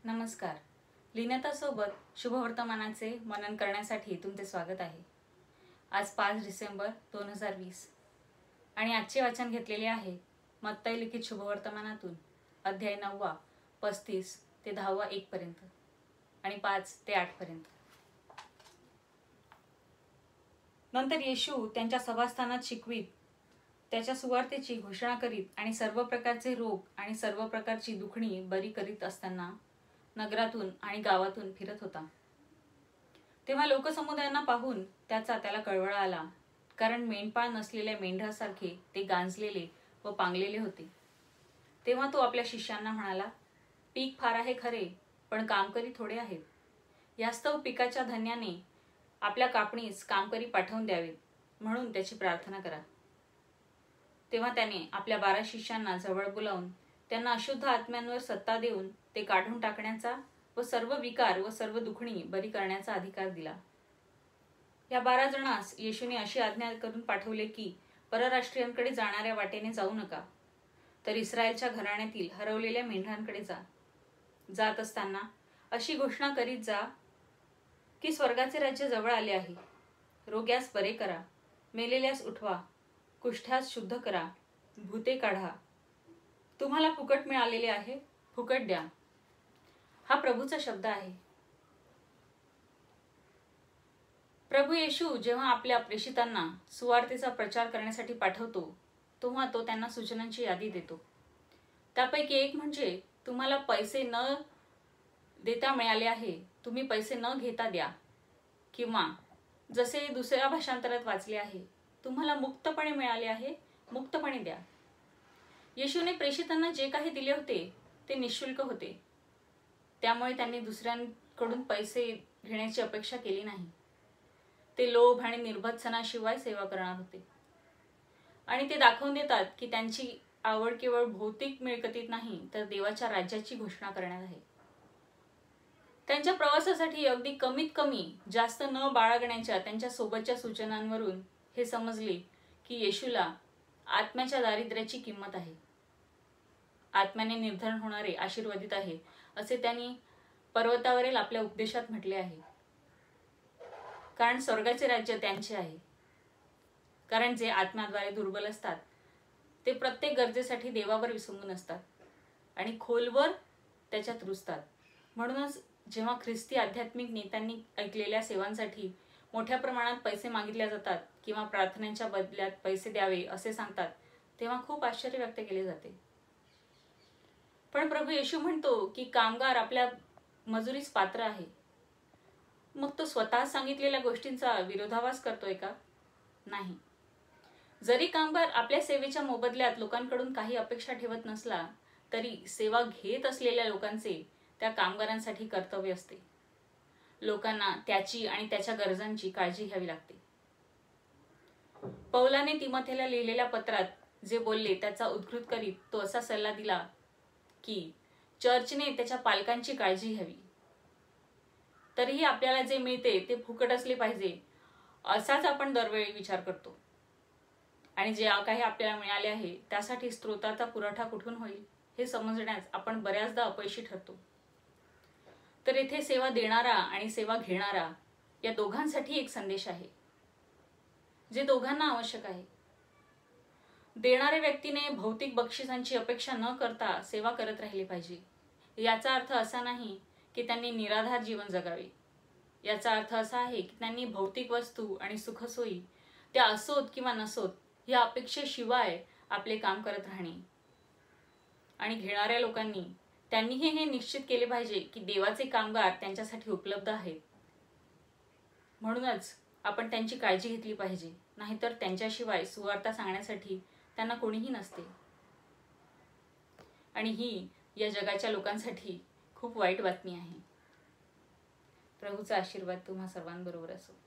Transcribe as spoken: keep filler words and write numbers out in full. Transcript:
नमस्कार. लिनता सोबत शुभवर्तमानाचे मनन करण्यासाठी तुमचे स्वागत आहे. आज पाच डिसेंबर दोन हजार वीस आणि आजचे वाचन घेतलेले आहे मत्तई लिखित शुभवर्तमानातून अध्याय नववा पस्तीस ते दहावा एक पर्यंत आणि पाच ते आठ पर्यंत. नंतर येशू त्यांच्या सभास्थानात शिकवीत, त्याच्या सुवार्तेची घोषणा करीत आणि सर्व प्रकारचे रोग आणि सर्व प्रकारची दुखणी बरी करीत असताना नगरातून आणि गावातून फिरत होता. तेव्हा लोकसमुदायांना पाहून त्याचा त्याला कळवळा आला, कारण मेंढपाळ नसलेल्या मेंढरासारखे ते गांजलेले व पांगलेले होते. तेव्हा तो आपल्या शिष्यांना म्हणाला, पीक फार आहे खरे, पण कामकरी थोडे आहेत. यास्तव पिकाच्या धान्याने आपल्या कापणीस कामकरी पाठवून द्यावेत, म्हणून त्याची प्रार्थना करा. तेव्हा त्याने आपल्या बारा शिष्यांना जवळ बोलावून त्यांना अशुद्ध आत्म्यांवर सत्ता देऊन ते काढून टाकण्याचा व सर्व विकार व सर्व दुखणी बरी करण्याचा अधिकार दिला. या बारा जणांस येशूने अशी आज्ञा करून पाठवले की परराष्ट्रीयांकडे जाणाऱ्या वाटेने जाऊ नका, तर इस्रायलच्या घराण्यातील हरवलेल्या मेंढरांकडे जा. जात असताना अशी घोषणा करीत जा की स्वर्गाचे राज्य जवळ आले आहे. रोग्यास बरे करा, मेलेल्यास उठवा, कुष्ठ्यास शुद्ध करा, भूते काढा. तुम्हाला फुकट मिळालेले आहे, फुकट द्या. हा प्रभूचा शब्द आहे. प्रभू येशू जेव्हा आपल्या प्रेषितांना सुवार्तेचा प्रचार करण्यासाठी पाठवतो, तेव्हा तो त्यांना सूचनांची यादी देतो. त्यापैकी एक म्हणजे तुम्हाला पैसे न देता मिळाले आहे, तुम्ही पैसे न घेता द्या. किंवा जसे दुसऱ्या भाषांतरात वाचले आहे, तुम्हाला मुक्तपणे मिळाले आहे, मुक्तपणे द्या. येशूने प्रेषितांना जे काही दिले होते ते निःशुल्क होते, त्यामुळे त्यांनी दुसऱ्यांकडून पैसे घेण्याची अपेक्षा केली नाही. ते लोभ आणि निर्भत्सनाशिवाय सेवा करणार होते. आणि ते दाखवून देतात की त्यांची आवड केवळ भौतिक मिळकतीत नाही, तर देवाच्या राज्याची घोषणा करण्यात आहे. त्यांच्या प्रवासासाठी अगदी कमीत कमी जास्त न बाळगण्याच्या त्यांच्या सोबतच्या सूचनांवरून हे समजले की येशूला आत्म्याच्या दारिद्र्याची किंमत आहे. आत्म्याने निर्धन होणारे आशीर्वादित आहे, असे त्यांनी पर्वतावरील आपल्या उपदेशात म्हटले आहे. कारण स्वर्गाचे राज्य त्यांचे आहे. कारण जे आत्म्याद्वारे दुर्बल असतात ते प्रत्येक गरजेसाठी देवावर विसंबून असतात आणि खोलवर त्याच्यात रुजतात. म्हणूनच जेव्हा ख्रिस्ती आध्यात्मिक नेत्यांनी ऐकलेल्या सेवांसाठी मोठ्या प्रमाणात पैसे मागितले जातात किंवा प्रार्थनेच्या बदल्यात पैसे द्यावे असे सांगतात, तेव्हा खूप आश्चर्य व्यक्त केले जाते. पण प्रभू येशू म्हणतो की कामगार आपल्या मजुरीस पात्र आहे. मग तो स्वतः सांगितलेल्या गोष्टींचा विरोधाभास करतोय का? नाही. जरी कामगार आपल्या सेवेच्या मोबदल्यात लोकांकडून काही अपेक्षा ठेवत नसला, तरी सेवा घेत असलेल्या लोकांचे त्या कामगारांसाठी कर्तव्य असते. लोकांना त्याची आणि त्याच्या गरजांची काळजी घ्यावी लागते. पौलाने तिमोथेला लिहिलेल्या पत्रात जे बोलले त्याचा उद्धृत करीत तो असा सल्ला दिला की चर्चने त्याच्या पालकांची काळजी घ्यावी. तरीही आपल्याला जे मिळते ते फुकट असले पाहिजे असाच आपण दरवेळी विचार करतो. आणि जे काही आपल्याला मिळाले आहे त्यासाठी स्रोताचा पुरवठा कुठून होईल हे समजण्यास आपण बऱ्याचदा अपयशी ठरतो. तर येथे सेवा देणारा आणि सेवा घेणारा या दोघांसाठी एक संदेश आहे, जे दोघांना आवश्यक आहे. देणाऱ्या व्यक्तीने भौतिक बक्षिसांची अपेक्षा न करता सेवा करत राहिली पाहिजे. याचा अर्थ असा नाही की त्यांनी निराधार जीवन जगावे. याचा अर्थ असा आहे की त्यांनी भौतिक वस्तू आणि सुखसोयी त्या असोत किंवा नसोत या अपेक्षेशिवाय आपले काम करत राहणे. आणि घेणाऱ्या लोकांनी त्यांनीही हे निश्चित केले पाहिजे की देवाचे कामगार त्यांच्यासाठी उपलब्ध आहेत. म्हणूनच आपण त्यांची काळजी घेतली पाहिजे, नाहीतर त्यांच्याशिवाय सुवार्ता सांगण्यासाठी त्यांना कोणीही नसते. आणि ही या जगाच्या लोकांसाठी खूप वाईट बातमी आहे. प्रभूचा आशीर्वाद तुम्हा सर्वांबरोबर असो.